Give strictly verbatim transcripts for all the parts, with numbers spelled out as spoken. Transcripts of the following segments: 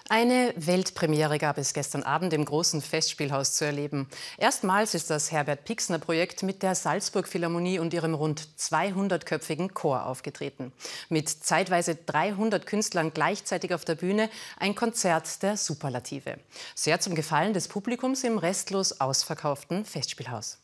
Eine Weltpremiere gab es gestern Abend im großen Festspielhaus zu erleben. Erstmals ist das Herbert-Pixner-Projekt mit der Salzburg-Philharmonie und ihrem rund zweihundertköpfigen Chor aufgetreten. Mit zeitweise dreihundert Künstlern gleichzeitig auf der Bühne ein Konzert der Superlative. Sehr zum Gefallen des Publikums im restlos ausverkauften Festspielhaus.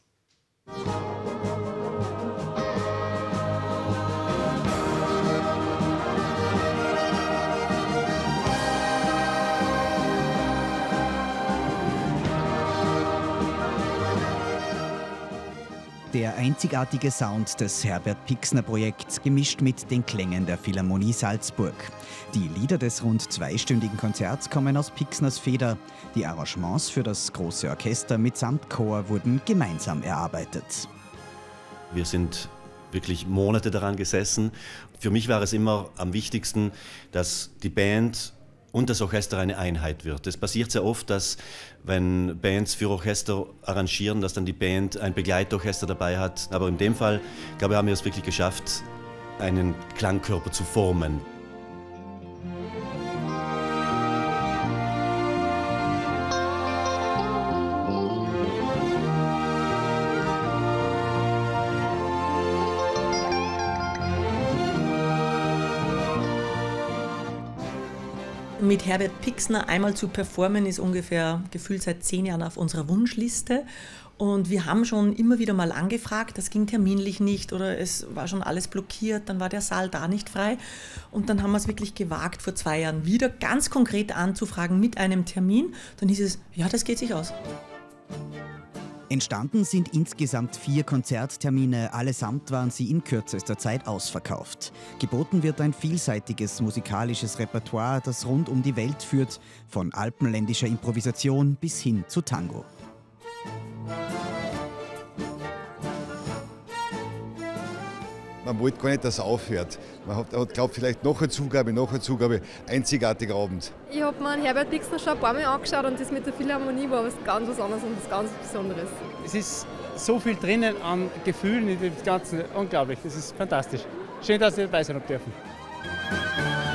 Der einzigartige Sound des Herbert-Pixner-Projekts gemischt mit den Klängen der Philharmonie Salzburg. Die Lieder des rund zweistündigen Konzerts kommen aus Pixners Feder. Die Arrangements für das große Orchester mitsamt Chor wurden gemeinsam erarbeitet. Wir sind wirklich Monate daran gesessen. Für mich war es immer am wichtigsten, dass die Band und das Orchester eine Einheit wird. Es passiert sehr oft, dass wenn Bands für Orchester arrangieren, dass dann die Band ein Begleitorchester dabei hat. Aber in dem Fall, glaube ich, haben wir es wirklich geschafft, einen Klangkörper zu formen. Mit Herbert Pixner einmal zu performen, ist ungefähr gefühlt seit zehn Jahren auf unserer Wunschliste. Und wir haben schon immer wieder mal angefragt, das ging terminlich nicht oder es war schon alles blockiert, dann war der Saal da nicht frei. Und dann haben wir es wirklich gewagt, vor zwei Jahren wieder ganz konkret anzufragen mit einem Termin. Dann hieß es, ja, das geht sich aus. Entstanden sind insgesamt vier Konzerttermine, allesamt waren sie in kürzester Zeit ausverkauft. Geboten wird ein vielseitiges musikalisches Repertoire, das rund um die Welt führt, von alpenländischer Improvisation bis hin zu Tango. Man wollte gar nicht, dass es aufhört. Man hat, hat glaubt, vielleicht noch eine Zugabe, noch eine Zugabe. Einzigartiger Abend. Ich habe mir Herbert Pixner schon ein paar Mal angeschaut und das mit der Philharmonie war was ganz was anderes und was ganz Besonderes. Es ist so viel drinnen an Gefühlen in dem Ganzen. Unglaublich, das ist fantastisch. Schön, dass ich dabei sein dürfen.